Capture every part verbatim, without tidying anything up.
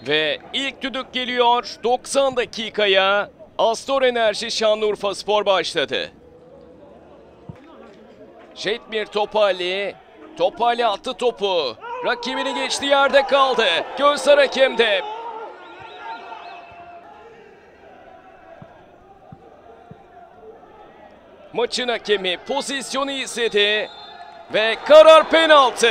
Ve ilk düdük geliyor. doksan dakikaya Astor Enerji Şanlıurfaspor başladı. Jetmir Topalli. Topalli attı topu. Rakibini geçti, yerde kaldı. Gözler hakemde. Maçın hakemi pozisyonu izledi. Ve karar penaltı.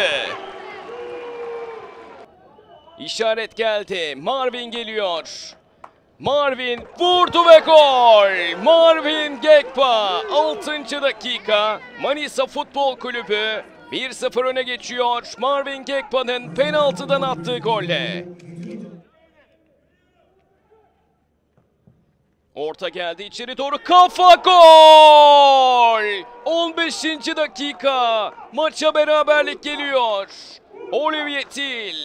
İşaret geldi. Marvin geliyor. Marvin vurdu ve gol! Marvin Gekpa altıncı dakika. Manisa Futbol Kulübü bir sıfır öne geçiyor. Marvin Gekpa'nın penaltıdan attığı golle. Orta geldi içeri doğru, kafa gol! on beşinci dakika. Maça beraberlik geliyor. Olivier Til.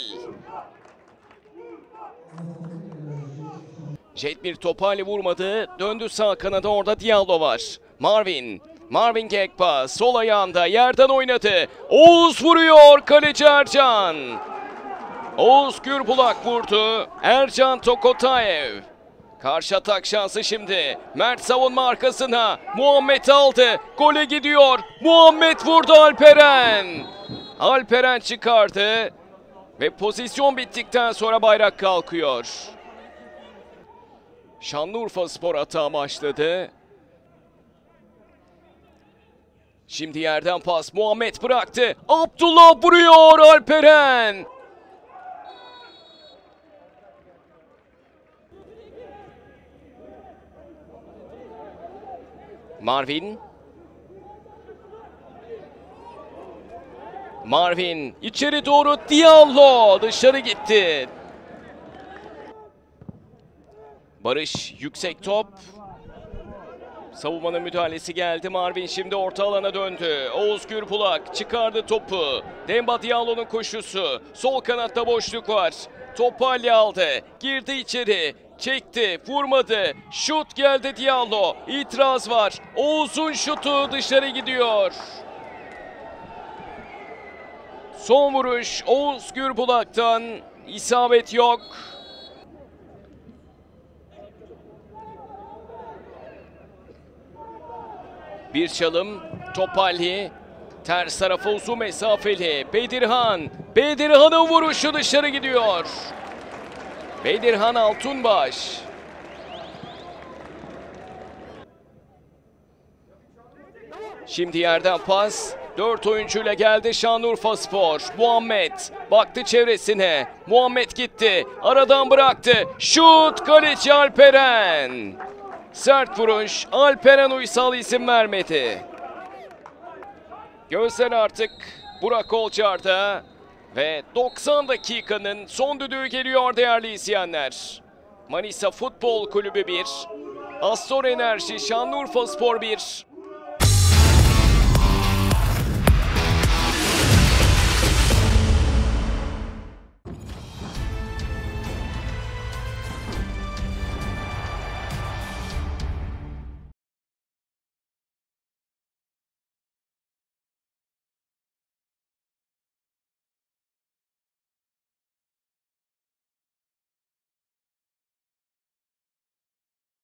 Jetmir Topalli vurmadı. Döndü sağ kanada, orada Diallo var. Marvin. Marvin Gekpa sol ayağında yerden oynadı. Oğuz vuruyor, kaleci Ercan. Oğuz Gürbulak vurdu. Ercan Tokotayev. Karşı atak şansı şimdi. Mert savunma arkasına. Muhammed aldı. Gole gidiyor. Muhammed vurdu, Alperen. Alperen çıkardı. Ve pozisyon bittikten sonra bayrak kalkıyor. Şanlıurfaspor atağı başladı. Şimdi yerden pas, Muhammed bıraktı. Abdullah vuruyor, Alperen. Marvin. Marvin içeri doğru, Diallo dışarı gitti. Barış yüksek top. Savunmanın müdahalesi geldi. Marvin şimdi orta alana döndü. Oğuz Gürbulak çıkardı topu. Demba Diallo'nun koşusu. Sol kanatta boşluk var. Topalli aldı. Girdi içeri. Çekti. Vurmadı. Şut geldi Diallo. İtiraz var. Oğuz'un şutu dışarı gidiyor. Son vuruş Oğuz Gürbulak'tan. İsabet yok. Bir çalım, Topalli, ters tarafa uzun mesafeli, Bedirhan, Bedirhan'ın vuruşu dışarı gidiyor. Bedirhan Altunbaş. Şimdi yerden pas, dört oyuncuyla geldi Şanlıurfaspor. Muhammed baktı çevresine, Muhammed gitti, aradan bıraktı, şut, kaleci Alperen. Sert vuruş, Alperen Uysal izin vermedi. Gözler artık Burak Olcar'da ve doksan dakikanın son düdüğü geliyor değerli izleyenler. Manisa Futbol Kulübü bir, Astor Enerji Şanlıurfaspor bir.